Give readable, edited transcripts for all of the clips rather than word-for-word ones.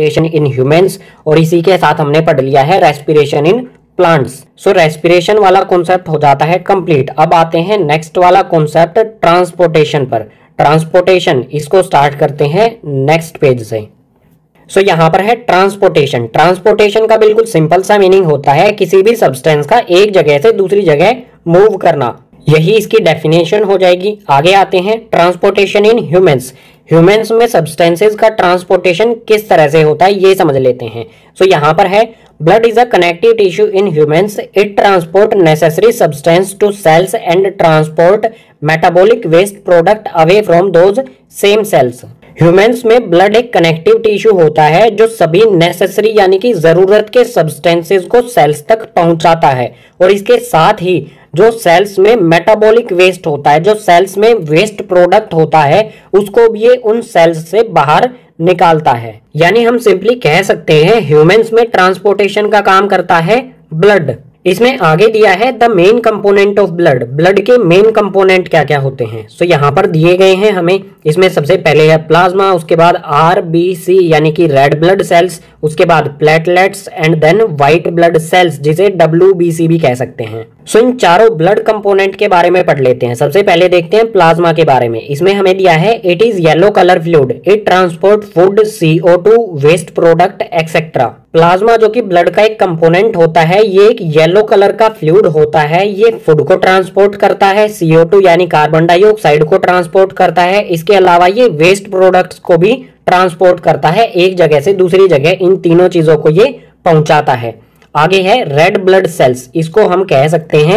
Respiration in humans, और इसी के साथ हमने पढ़ लिया है respiration in plants. So respiration वाला कॉन्सेप्ट हो जाता है कंप्लीट। अब आते हैं नेक्स्ट वाला कॉन्सेप्ट ट्रांसपोर्टेशन पर। ट्रांसपोर्टेशन इसको स्टार्ट करते हैं नेक्स्ट पेज से। सो यहाँ पर है ट्रांसपोर्टेशन। ट्रांसपोर्टेशन का बिल्कुल सिंपल सा मीनिंग होता है किसी भी सब्सटेंस का एक जगह से दूसरी जगह मूव करना, यही इसकी डेफिनेशन हो जाएगी। आगे आते हैं ट्रांसपोर्टेशन इन ह्यूमंस। ह्यूमंस में सब्सटेंसेस का ट्रांसपोर्टेशन किस तरह से होता है ये समझ लेते हैं। सो यहाँ पर है blood is a connective tissue in humans, it transport necessary substance to cells and transport metabolic waste product away from those same cells. Humans में ब्लड एक कनेक्टिव टिश्यू होता है जो सभी नेसेसरी यानी कि जरूरत के सब्सटेंसेस को सेल्स तक पहुंचाता है, और इसके साथ ही जो सेल्स में मेटाबॉलिक वेस्ट होता है, जो सेल्स में वेस्ट प्रोडक्ट होता है, उसको भी ये उन सेल्स से बाहर निकालता है। यानी हम सिंपली कह सकते हैं ह्यूमंस में ट्रांसपोर्टेशन का काम करता है ब्लड। इसमें आगे दिया है the main component of blood. Blood के मेन कंपोनेंट क्या क्या होते हैं। सो यहाँ पर दिए गए हैं हमें। इसमें सबसे पहले है प्लाज्मा, उसके बाद RBC यानी कि रेड ब्लड सेल्स, उसके बाद platelets and then white blood cells जिसे WBC भी कह सकते हैं। सो इन चारों ब्लड कंपोनेंट के बारे में पढ़ लेते हैं। सबसे पहले देखते हैं प्लाज्मा के बारे में। इसमें हमें दिया है it is yellow colour fluid, it transport food, CO2, waste product etcetera. Plasma जो कि ब्लड का एक कंपोनेंट होता है, ये एक येलो कलर का फ्लूइड होता है। ये फूड को ट्रांसपोर्ट करता है, CO2 यानी कार्बन डाइऑक्साइड को ट्रांसपोर्ट करता है। इसके अलावा ये वेस्ट प्रोडक्ट्स को भी ट्रांसपोर्ट करता है, एक जगह से दूसरी जगह इन तीनों चीजों को ये पहुंचाता है। आगे है रेड ब्लड सेल्स, इसको हम कह सकते हैं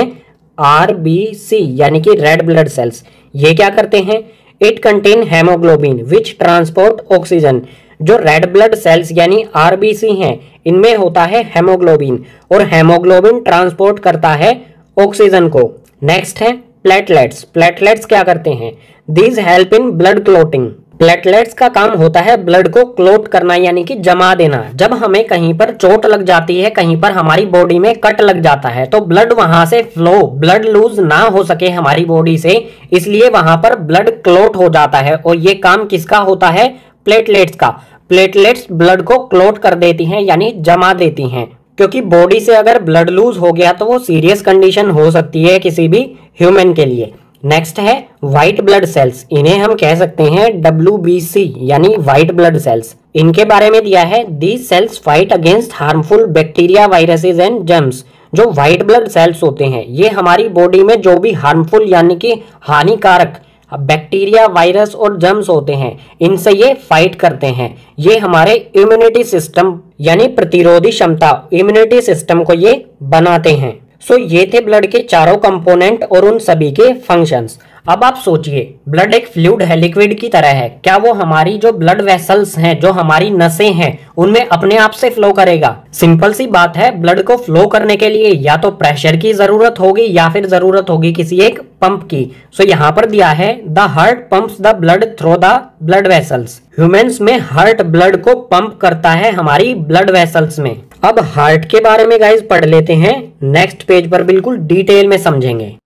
RBC यानी कि रेड ब्लड सेल्स। ये क्या करते हैं, it contain haemoglobin which transport oxygen. जो रेड ब्लड सेल्स यानी RBC हैं, इनमें होता है हेमोग्लोबिन, और हेमोग्लोबिन ट्रांसपोर्ट करता है ऑक्सीजन को। नेक्स्ट है प्लेटलेट्स। प्लेटलेट्स क्या करते हैं, these help in blood clotting. Platelets का काम होता है ब्लड को क्लोट करना यानी कि जमा देना। जब हमें कहीं पर चोट लग जाती है, कहीं पर हमारी बॉडी में कट लग जाता है, तो ब्लड वहां से फ्लो, ब्लड लूज ना हो सके हमारी बॉडी से, इसलिए वहां पर ब्लड क्लोट हो जाता है। और ये काम किसका होता है, प्लेटलेट्स का। प्लेटलेट्स ब्लड को क्लोट कर देती हैं यानी जमा देती हैं, क्योंकि बॉडी से अगर ब्लड लूज हो गया तो वो सीरियस कंडीशन हो सकती है किसी भी ह्यूमन के लिए। नेक्स्ट है व्हाइट ब्लड सेल्स, इन्हें हम कह सकते हैं WBC यानी व्हाइट ब्लड सेल्स। इनके बारे में दिया है these cells fight against harmful bacteria, viruses and germs. जो व्हाइट ब्लड सेल्स होते हैं, ये हमारी बॉडी में जो भी हार्मफुल यानी कि हानिकारक बैक्टीरिया, वायरस और जर्म्स होते हैं, इनसे ये फाइट करते हैं। ये हमारे इम्यूनिटी सिस्टम यानी प्रतिरोधी क्षमता, इम्यूनिटी सिस्टम को ये बनाते हैं। सो ये थे ब्लड के चारों कंपोनेंट और उन सभी के फंक्शंस। अब आप सोचिए, ब्लड एक फ्लूइड है, लिक्विड की तरह है, क्या वो हमारी जो ब्लड वेसल्स हैं, जो हमारी नसें हैं, उनमें अपने आप से फ्लो करेगा? सिंपल सी बात है, ब्लड को फ्लो करने के लिए या तो प्रेशर की जरूरत होगी या फिर जरूरत होगी किसी एक पंप की। सो यहाँ पर दिया है the heart pumps the blood through the blood vessels. Humans में हार्ट ब्लड को पंप करता है हमारी ब्लड वेसल्स में। अब हार्ट के बारे में गाइस पढ़ लेते हैं, नेक्स्ट पेज पर बिल्कुल डिटेल में समझेंगे।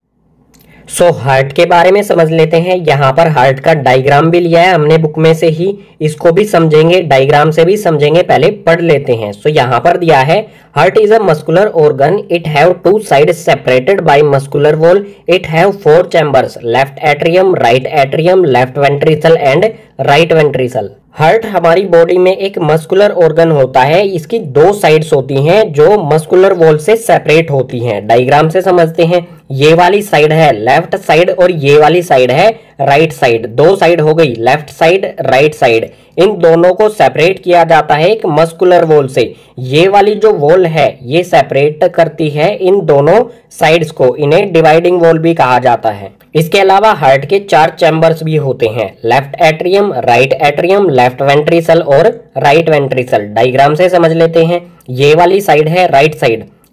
सो हार्ट के बारे में समझ लेते हैं। यहाँ पर हार्ट का डायग्राम भी लिया है हमने बुक में से ही, इसको भी समझेंगे, डायग्राम से भी समझेंगे, पहले पढ़ लेते हैं। सो यहाँ पर दिया है heart is a muscular organ, it have two sides separated by muscular wall, it have 4 chambers, left atrium, right atrium, left ventricle and right ventricle. Heart हमारी बॉडी में एक मस्कुलर ऑर्गन होता है, इसकी 2 साइड्स होती हैं जो मस्कुलर वॉल से सेपरेट होती हैं। डायग्राम से समझते हैं, ये वाली साइड है लेफ्ट साइड और ये वाली साइड है राइट साइड। 2 साइड हो गई, लेफ्ट साइड, राइट साइड। इन दोनों को सेपरेट किया जाता है एक मस्कुलर वॉल से। ये वाली जो वॉल है ये सेपरेट करती है इन दोनों साइड्स को, इन्हें डिवाइडिंग वॉल भी कहा जाता है। इसके अलावा हार्ट के 4 चैम्बर्स भी होते हैं, left atrium, right atrium, left ventricle और राइट वेंट्रिकल। डायग्राम से समझ लेते हैं, ये वाली साइड है राइट साइड,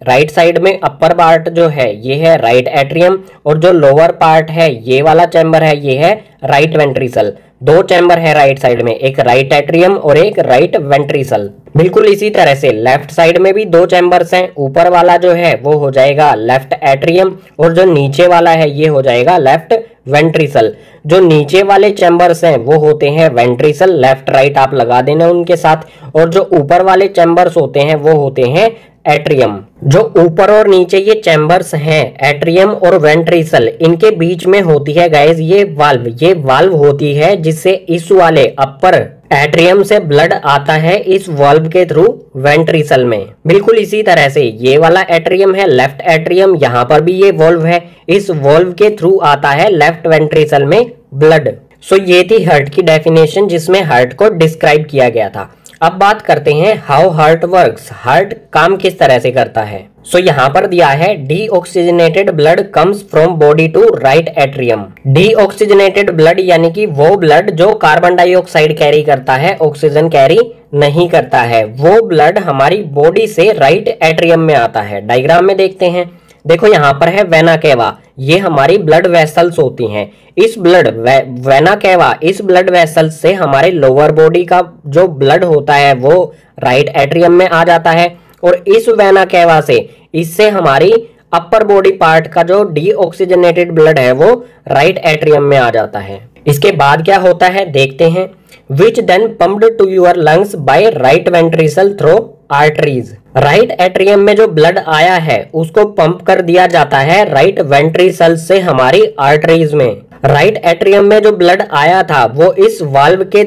राइट साइड में अपर पार्ट जो है ये है राइट एट्रियम, और जो लोअर पार्ट है ये वाला चैम्बर है ये है राइट वेंट्रिकल। दो चैम्बर है राइट साइड में, एक राइट एट्रियम और एक राइट वेंट्रिकल। बिल्कुल इसी तरह से लेफ्ट साइड में भी दो चैम्बर्स हैं, ऊपर वाला जो है वो हो जाएगा लेफ्ट एट्रियम और जो नीचे वाला है ये हो जाएगा लेफ्ट वेंट्रिकल। जो नीचे वाले चैम्बर्स हैं वो होते हैं वेंट्रिकल, लेफ्ट राइट आप लगा देना उनके साथ, और जो ऊपर वाले चैम्बर्स होते हैं वो होते हैं एट्रियम। जो ऊपर और नीचे ये चैम्बर्स हैं एट्रियम और वेंट्रिकल, इनके बीच में होती है गाइस ये वाल्व होती है जिससे इस वाले अपर एट्रियम से ब्लड आता है इस वाल्व के थ्रू वेंट्रिकल में। बिल्कुल इसी तरह से ये वाला एट्रियम है लेफ्ट एट्रियम, यहाँ पर भी ये वाल्व है, इस वाल्व के थ्रू आता है लेफ्ट वेंट्रिकल में ब्लड। सो ये थी हार्ट की डेफिनेशन जिसमें हार्ट को डिस्क्राइब किया गया था। अब बात करते हैं हाउ हार्ट वर्क्स, हार्ट काम किस तरह से करता है। सो यहाँ पर दिया है deoxygenated blood comes from body to right atrium. Deoxygenated blood यानी कि वो ब्लड जो कार्बन डाइऑक्साइड कैरी करता है, ऑक्सीजन कैरी नहीं करता है, वो ब्लड हमारी बॉडी से राइट एट्रियम में आता है। डायग्राम में देखते हैं, देखो यहाँ पर है वेना केवा, ये हमारी ब्लड वेसल्स होती हैं। इस ब्लड वेना केवा, इस ब्लड वेसल्स से हमारे लोअर बॉडी का जो ब्लड होता है वो राइट एट्रियम में आ जाता है, और इस वेना केवा से इससे हमारी अपर बॉडी पार्ट का जो डीऑक्सीजनेटेड ब्लड है वो राइट एट्रियम में आ जाता है। इसके बाद क्या होता है देखते हैं, which then pumped to your lungs by right ventricle through arteries. Right atrium में जो ब्लड आया है उसको पंप कर दिया जाता है राइट वेंट्रिकल से हमारी आर्टरीज में। राइट एट्रियम में जो ब्लड आया था वो इस वाल्व के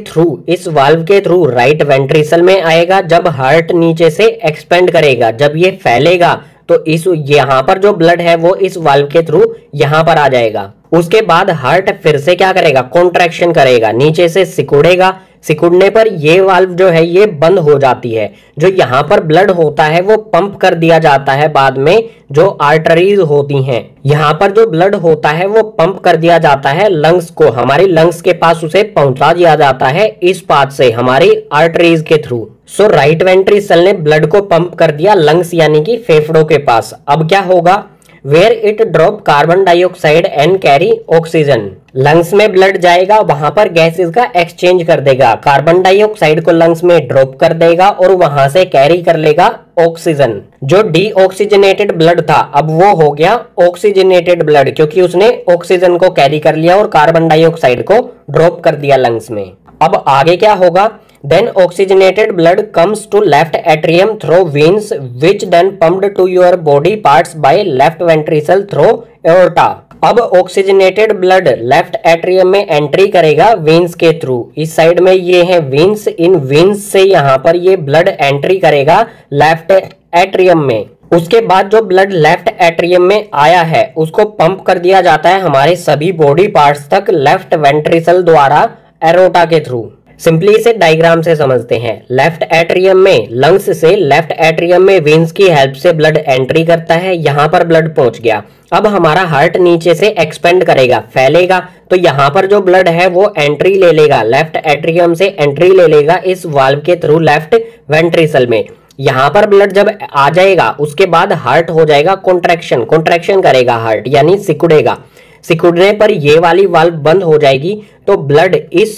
थ्रू राइट वेंट्रिकल में आएगा। जब हार्ट नीचे से एक्सपेंड करेगा, जब ये फैलेगा तो इस यहाँ पर जो ब्लड है वो इस वाल्व के थ्रू यहाँ पर आ जाएगा। उसके बाद हार्ट फिर से क्या करेगा, कॉन्ट्रैक्शन करेगा, नीचे से सिकुड़ेगा। सिकुड़ने पर ये वाल्व जो है ये बंद हो जाती है। जो यहाँ पर ब्लड होता है वो पंप कर दिया जाता है बाद में जो आर्टरीज होती हैं। यहाँ पर जो ब्लड होता है वो पंप कर दिया जाता है लंग्स को, हमारी लंग्स के पास उसे पहुंचा दिया जाता है इस पाथ से हमारी आर्टरीज के थ्रू। सो राइट वेंट्रिकल ने ब्लड को पंप कर दिया लंग्स यानी कि फेफड़ों के पास। अब क्या होगा, where it drop carbon dioxide and carry oxygen. Lungs में ब्लड जाएगा, वहां पर गैसेस का एक्सचेंज कर देगा, कार्बन डाइऑक्साइड को लंग्स में ड्रॉप कर देगा और वहां से कैरी कर लेगा ऑक्सीजन। जो डीऑक्सीजनेटेड ब्लड था अब वो हो गया ऑक्सीजनेटेड ब्लड, क्योंकि उसने ऑक्सीजन को कैरी कर लिया और कार्बन डाइऑक्साइड को ड्रॉप कर दिया लंग्स में। अब आगे क्या होगा, then oxygenated blood comes to left atrium through veins which then pumped to your body parts by left ventricle through aorta। अब ऑक्सीजनेटेड ब्लड लेफ्ट एट्रियम में एंट्री करेगा वेन्स के थ्रू। इस साइड में ये है वेन्स, इन वेन्स से यहाँ पर ये ब्लड एंट्री करेगा लेफ्ट एट्रियम में। उसके बाद जो ब्लड लेफ्ट एट्रियम में आया है उसको पंप कर दिया जाता है हमारे सभी बॉडी पार्ट्स तक लेफ्ट वेंट्रिकल द्वारा एरोटा के थ्रू। सिंपली इसे डायग्राम से समझते हैं। लेफ्ट एट्रियम में लंग्स से लेफ्ट एट्रियम में वेन्स की हेल्प से ब्लड एंट्री करता है, यहाँ पर ब्लड पहुंच गया। अब हमारा हार्ट नीचे से एक्सपेंड करेगा, फैलेगा, तो यहाँ पर जो ब्लड है वो एंट्री ले लेगा, लेफ्ट एट्रियम से एंट्री ले लेगा इस वाल्व के थ्रू लेफ्ट वेंट्रिकल में। यहाँ पर ब्लड जब आ जाएगा उसके बाद हार्ट हो जाएगा कॉन्ट्रैक्शन करेगा हार्ट, यानी सिकुड़ेगा। सिकुड़ने पर ये वाली वाल्व बंद हो जाएगी तो ब्लड इस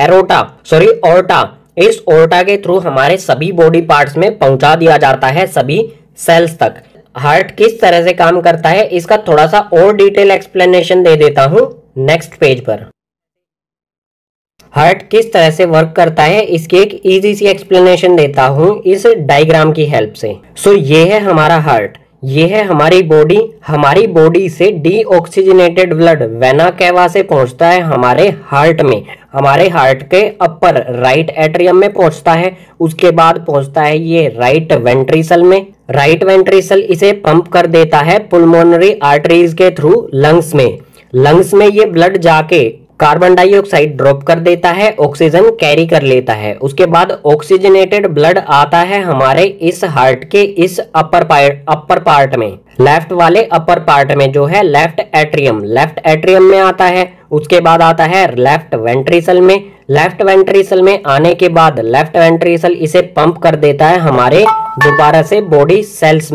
ऑर्टा, इस ऑर्टा के थ्रू हमारे सभी बॉडी पार्ट्स में पहुंचा दिया जाता है, सभी सेल्स तक। हार्ट किस तरह से काम करता है इसका थोड़ा सा और डिटेल एक्सप्लेनेशन दे देता हूं नेक्स्ट पेज पर। हार्ट किस तरह से वर्क करता है इसकी एक इजी सी एक्सप्लेनेशन देता हूं इस डायग्राम की हेल्प से। सो ये है हमारा हार्ट, ये है हमारी बॉडी। हमारी बॉडी से डीऑक्सीजनेटेड ब्लड वेना केवा से पहुंचता है हमारे हार्ट में, हमारे हार्ट के अपर राइट एट्रियम में पहुंचता है। उसके बाद पहुंचता है ये राइट वेंट्रिकल में। राइट वेंट्रिकल इसे पंप कर देता है पुल्मोनरी आर्टरीज के थ्रू लंग्स में। लंग्स में ये ब्लड जाके कार्बन डाइऑक्साइड ड्रॉप कर देता है, ऑक्सीजन कैरी कर लेता है। उसके बाद ऑक्सीजनेटेड ब्लड आता है हमारे इस हार्ट के इस अपर पार्ट में, लेफ्ट वाले अपर पार्ट में जो है लेफ्ट एट्रियम में आता है। उसके बाद आता है लेफ्ट वेंट्रिकल में। लेफ्ट वेंट्रिकल में आने के बाद लेफ्ट वेंट्रिकल इसे पंप कर देता है हमारे दोबारा से बॉडी सेल्स में।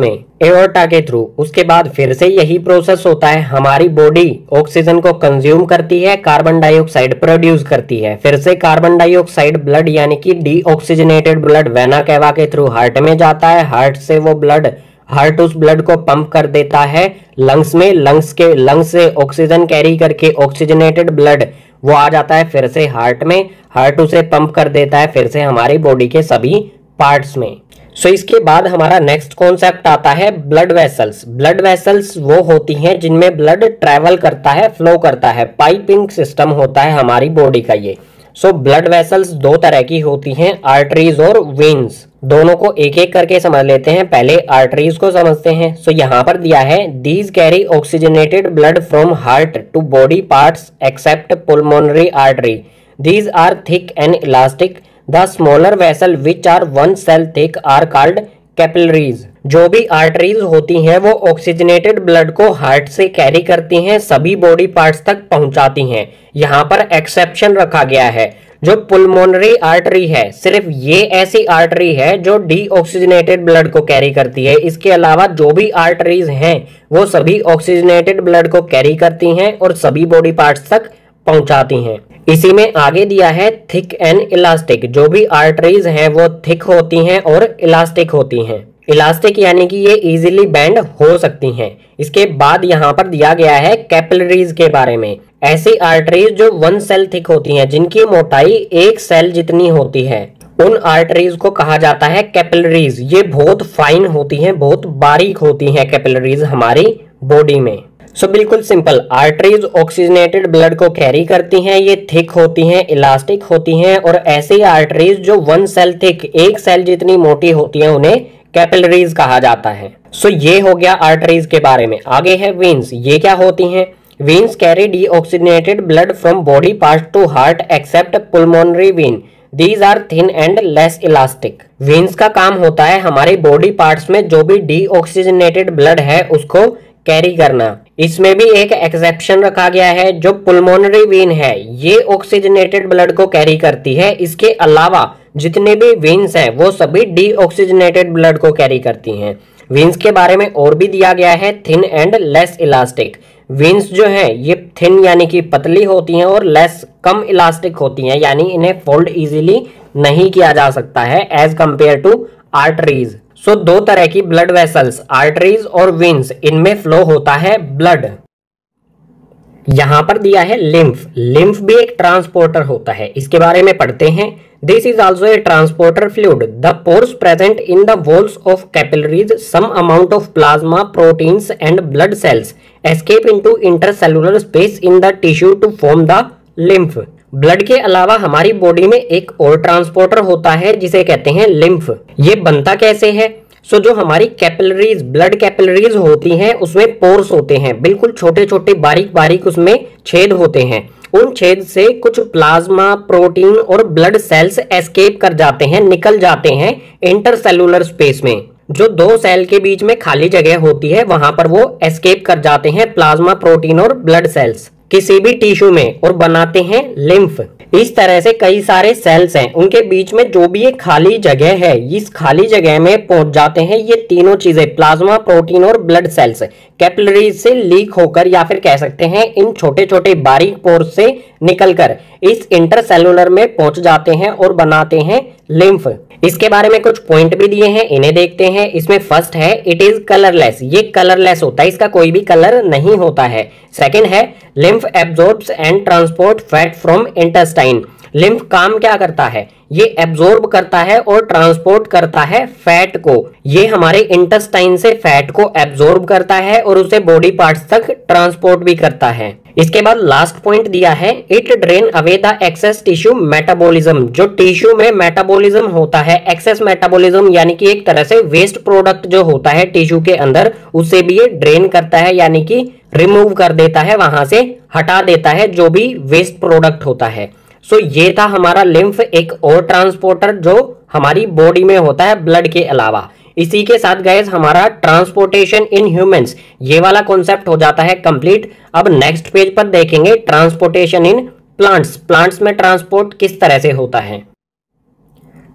एओर्टा के थ्रू। उसके बाद फिर से यही प्रोसेस होता है, हमारी बॉडी ऑक्सीजन को कंज्यूम करती है, कार्बन डाइऑक्साइड प्रोड्यूस करती है, फिर से कार्बन डाइऑक्साइड ब्लड यानी कि डीऑक्सीजनेटेड ब्लड वेना कैवा के थ्रू हार्ट में जाता है। हार्ट से वो ब्लड, हार्ट उस ब्लड को पंप कर देता है लंग्स में, लंग्स से ऑक्सीजन कैरी करके ऑक्सीजनेटेड ब्लड वो आ जाता है फिर से हार्ट में, हार्ट उसे पंप कर देता है फिर से हमारी बॉडी के सभी पार्ट्स में। सो इसके बाद हमारा नेक्स्ट कॉन्सेप्ट आता है ब्लड वेसल्स। ब्लड वेसल्स वो होती हैं जिनमें ब्लड ट्रेवल करता है, फ्लो करता है, पाइपिंग सिस्टम होता है हमारी बॉडी का ये। सो ब्लड वेसल्स दो तरह की होती हैं, आर्टरीज और वेन्स। दोनों को एक एक करके समझ लेते हैं। पहले आर्टरीज को समझते हैं। सो यहाँ पर दिया है, these carry oxygenated blood from heart to body parts except pulmonary artery. These are thick and elastic. The smaller vessel which are 1 cell thick are called capillaries. जो भी आर्टरीज होती हैं वो ऑक्सीजनेटेड ब्लड को हार्ट से carry करती हैं, सभी बॉडी पार्ट्स तक पहुंचाती हैं। यहाँ पर एक्सेप्शन रखा गया है, जो पुल्मोनरी आर्टरी है सिर्फ ये ऐसी आर्टरी है जो डीऑक्सीजनेटेड ब्लड को कैरी करती है। इसके अलावा जो भी आर्टरीज हैं वो सभी ऑक्सीजनेटेड ब्लड को कैरी करती हैं और सभी बॉडी पार्ट्स तक पहुंचाती हैं। इसी में आगे दिया है थिक एंड इलास्टिक। जो भी आर्टरीज हैं वो थिक होती हैं और इलास्टिक होती हैं। इलास्टिक यानी कि ये इजीली बेंड हो सकती हैं। इसके बाद यहाँ पर दिया गया है कैपिलरीज के बारे में। ऐसी आर्टरीज जो 1 cell थिक होती हैं, जिनकी मोटाई 1 cell जितनी होती है, उन आर्टरीज को कहा जाता है कैपिलरीज। ये बहुत फाइन होती हैं, बहुत बारीक होती हैं कैपिलरीज हमारी बॉडी में। सो बिल्कुल सिंपल, आर्टरीज ऑक्सीजनेटेड ब्लड को कैरी करती हैं, ये थिक होती हैं, इलास्टिक होती हैं, और ऐसी आर्टरीज जो 1 cell थिक, 1 cell जितनी मोटी होती हैं, उन्हें कैपिलरीज कहा जाता है। सो ये हो गया आर्टरीज के बारे में। आगे है वेन्स। ये क्या होती हैं? Veins carry deoxygenated blood from body part to heart except pulmonary vein. These are thin and less elastic. Veins का काम होता है हमारे बॉडी पार्ट्स में जो भी डीऑक्सीजनेटेड ब्लड है उसको कैरी करना। इसमें भी एक एक्सेप्शन रखा गया है, जो पुल्मोनरी वेन है ये ऑक्सीजनेटेड ब्लड को कैरी करती है। इसके अलावा जितने भी वेन्स हैं वो सभी डीऑक्सीजनेटेड ब्लड को कैरी करती हैं। वेन्स के बारे में और भी दिया गया है, thin and less elastic. Veins जो है ये थिन यानी कि पतली होती हैं और लेस कम इलास्टिक होती हैं, यानी इन्हें फोल्ड इजीली नहीं किया जा सकता है as compare to arteries. So दो तरह की ब्लड वेसल्स, आर्टरीज और वेन्स, इनमें फ्लो होता है ब्लड। यहां पर दिया है लिम्फ। लिम्फ भी एक ट्रांसपोर्टर होता है, इसके बारे में पढ़ते हैं। This is also a transporter fluid. The pores present in the walls of capillaries, some amount of plasma, proteins and blood cells escape into intercellular space in the tissue to form the lymph. Blood के अलावा हमारी body में एक और transporter होता है जिसे कहते हैं लिम्फ। ये बनता कैसे है? सो जो हमारी कैपिलरीज, ब्लड कैपिलरीज होती हैं उसमें पोर्स होते हैं, बिल्कुल छोटे छोटे बारीक बारीक उसमें छेद होते हैं। उन छेद से कुछ प्लाज्मा, प्रोटीन और ब्लड सेल्स एस्केप कर जाते हैं, निकल जाते हैं इंटरसेलुलर स्पेस में। जो 2 सेल के बीच में खाली जगह होती है वहां पर वो एस्केप कर जाते हैं प्लाज्मा, प्रोटीन और ब्लड सेल्स किसी भी टिश्यू में और बनाते हैं लिम्फ। इस तरह से कई सारे सेल्स हैं, उनके बीच में जो भी एक खाली जगह है, इस खाली जगह में पहुंच जाते हैं ये तीनों चीजें, प्लाज्मा, प्रोटीन और ब्लड सेल्स, कैपिलरीज से लीक होकर, या फिर कह सकते हैं इन छोटे छोटे बारीक पोर्स से निकलकर इस इंटरसेलुलर में पहुंच जाते हैं और बनाते हैं लिम्फ। इसके बारे में कुछ पॉइंट भी दिए हैं, इन्हें देखते हैं। इसमें फर्स्ट है, इट इज कलरलेस। ये कलरलेस होता है, इसका कोई भी कलर नहीं होता है। सेकंड है, lymph absorbs and transport fat from intestine. Lymph काम क्या करता है? ये एब्जॉर्ब करता है और ट्रांसपोर्ट करता है फैट को। ये हमारे इंटेस्टाइन से फैट को एब्जॉर्ब करता है और उसे बॉडी पार्ट्स तक ट्रांसपोर्ट भी करता है। इसके बाद लास्ट पॉइंट दिया है, it drain away the excess tissue metabolism. जो टिश्यू में मेटाबॉलिज्म होता है, एक्सेस मेटाबॉलिज्म यानी कि एक तरह से वेस्ट प्रोडक्ट जो होता है टिश्यू के अंदर, उसे भी ये ड्रेन करता है, यानी कि रिमूव कर देता है, वहां से हटा देता है जो भी वेस्ट प्रोडक्ट होता है। सो ये था हमारा लिम्फ, एक और ट्रांसपोर्टर जो हमारी बॉडी में होता है ब्लड के अलावा। इसी के साथ गाइस हमारा ट्रांसपोर्टेशन इन ह्यूमंस ये वाला कॉन्सेप्ट हो जाता है कंप्लीट। अब नेक्स्ट पेज पर देखेंगे ट्रांसपोर्टेशन इन प्लांट्स। प्लांट्स में ट्रांसपोर्ट किस तरह से होता है।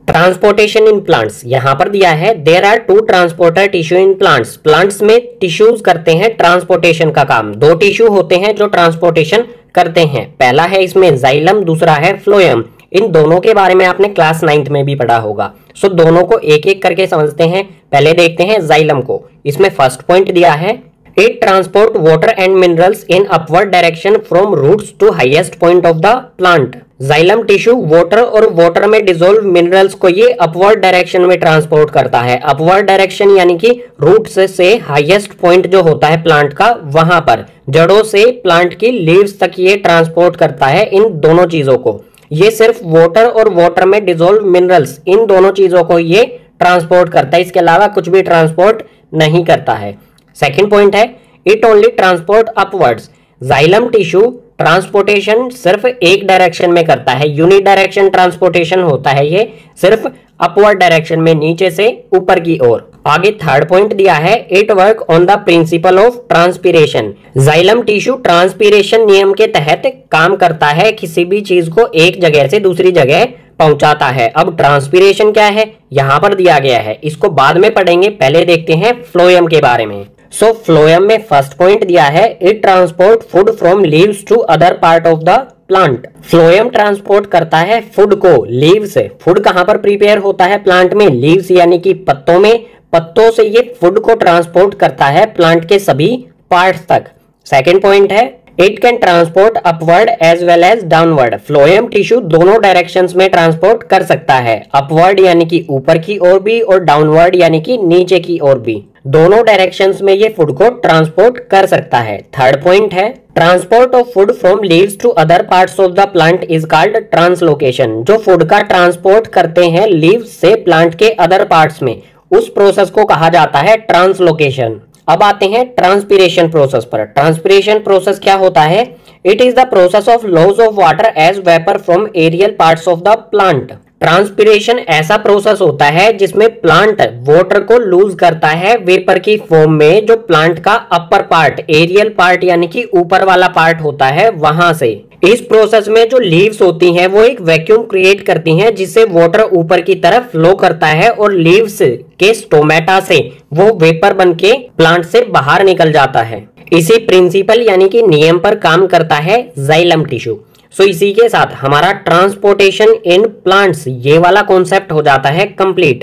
ट्रांसपोर्टेशन इन प्लांट्स यहां पर दिया है, there are two transporter tissue in plants. Plants में टिश्यूज करते हैं ट्रांसपोर्टेशन का काम। दो टिश्यू होते हैं जो ट्रांसपोर्टेशन करते हैं। पहला है इसमें जाइलम, दूसरा है फ्लोएम। इन दोनों के बारे में आपने क्लास 9th में भी पढ़ा होगा। सो दोनों को एक एक करके समझते हैं। पहले देखते हैं जाइलम को। इसमें फर्स्ट पॉइंट दिया है, it transport water and minerals in upward direction from roots to highest point of the plant. Xylem tissue water और वाटर में डिसॉल्व मिनरल्स को ये अपवर्ड डायरेक्शन में ट्रांसपोर्ट करता है। अपवर्ड डायरेक्शन यानी कि रूट्स से हाईएस्ट पॉइंट जो होता है प्लांट का, वहां पर जड़ों से प्लांट की लीव्स तक ये ट्रांसपोर्ट करता है इन दोनों चीजों को। ये सिर्फ वाटर और वाटर में डिसॉल्व मिनरल्स, इन दोनों चीजों को ये ट्रांसपोर्ट करता है, इसके अलावा कुछ भी ट्रांसपोर्ट नहीं करता है। सेकंड पॉइंट है, it only transport upwards. Xylem tissue transportation सिर्फ एक डायरेक्शन में करता है, यूनि डायरेक्शन ट्रांसपोर्टेशन होता है ये, सिर्फ अपवर्ड डायरेक्शन में, नीचे से ऊपर की ओर। आगे थर्ड पॉइंट दिया है, it work on the principle of transpiration. Xylem tissue transpiration नियम के तहत काम करता है, किसी भी चीज को एक जगह से दूसरी जगह पहुंचाता है। अब ट्रांसपीरेशन क्या है यहां पर दिया गया है, इसको बाद में पढ़ेंगे, पहले देखते हैं फ्लोएम के बारे में। सो फ्लोएम में फर्स्ट पॉइंट दिया है, it transport food from leaves to other part of the plant. Phloem transport करता है फूड को लीव से। फूड कहां पर प्रिपेयर होता है प्लांट में, लीव्स यानी कि पत्तों में। पत्तों से ये फूड को ट्रांसपोर्ट करता है प्लांट के सभी पार्ट्स तक। सेकेंड पॉइंट है, it can transport upward as well as downward. Phloem tissue दोनों डायरेक्शंस में ट्रांसपोर्ट कर सकता है, अपवर्ड यानी कि ऊपर की ओर भी और डाउनवर्ड यानी कि नीचे की ओर भी। दोनों डायरेक्शंस में ये फूड को ट्रांसपोर्ट कर सकता है। थर्ड पॉइंट है, transport of food from leaves to other parts of the plant is called translocation. जो फूड का ट्रांसपोर्ट करते हैं लीव्स से प्लांट के अदर पार्ट्स में, उस प्रोसेस को कहा जाता है ट्रांसलोकेशन। अब आते हैं ट्रांसपीरेशन प्रोसेस पर। ट्रांसपीरेशन प्रोसेस क्या होता है, it is the process of loss of water as vapour from aerial parts of the plant. Transpiration ऐसा प्रोसेस होता है जिसमें प्लांट वाटर को लूज करता है वेपर की फॉर्म में, जो प्लांट का अपर पार्ट, एरियल पार्ट यानी कि ऊपर वाला पार्ट होता है, वहां से। इस प्रोसेस में जो लीव्स होती हैं वो एक वैक्यूम क्रिएट करती हैं, जिससे वाटर ऊपर की तरफ फ्लो करता है और लीव्स के स्टोमेटा से वो वेपर बन के प्लांट से बाहर निकल जाता है। इसी प्रिंसिपल यानी कि नियम पर काम करता है जाइलम टिश्यू। सो इसी के साथ हमारा ट्रांसपोर्टेशन इन प्लांट्स ये वाला कॉन्सेप्ट हो जाता है कंप्लीट।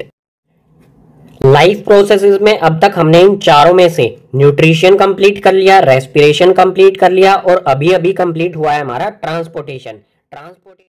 लाइफ प्रोसेसेस में अब तक हमने इन चारों में से न्यूट्रिशन कंप्लीट कर लिया, रेस्पिरेशन कंप्लीट कर लिया और अभी अभी कंप्लीट हुआ है हमारा ट्रांसपोर्टेशन।